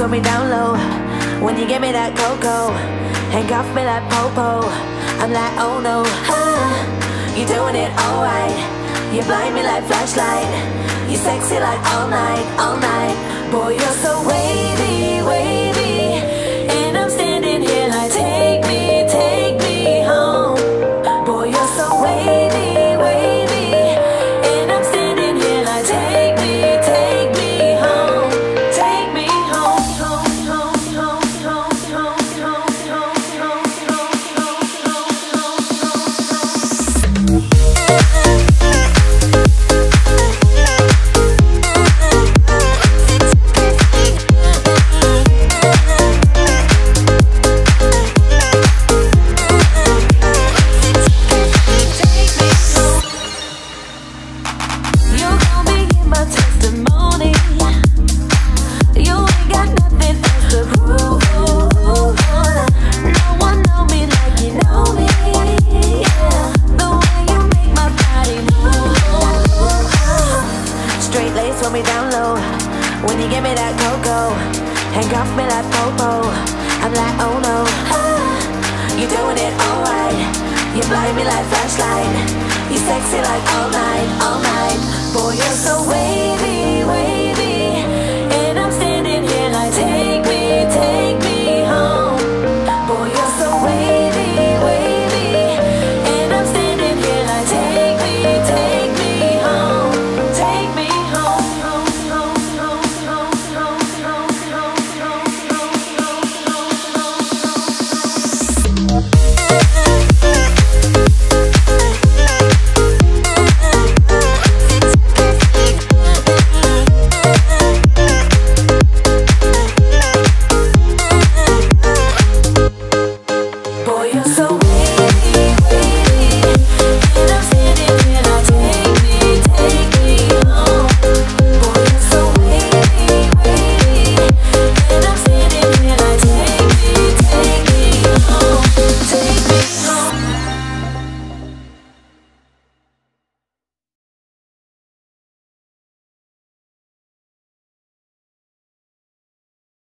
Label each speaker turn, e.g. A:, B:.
A: throw me down low. When you give me that cocoa, handcuff me like Popo. I'm like, oh no, you're doing it alright. You blind me like flashlight. You sexy like all night, all night. Boy, you're so wavy, wavy. And I'm standing here like, take me home. Boy, you're so wavy, wavy. And I'm standing here like, take me home. Take me home, home, home, home, home, home, home, home, home, home, home, home. Throw me down low. When you give me that cocoa, handcuff me like Popo. I'm like, oh no, you're doing it alright. You blind me like flashlight. You sexy like all night, all night. Boy, you're so wavy,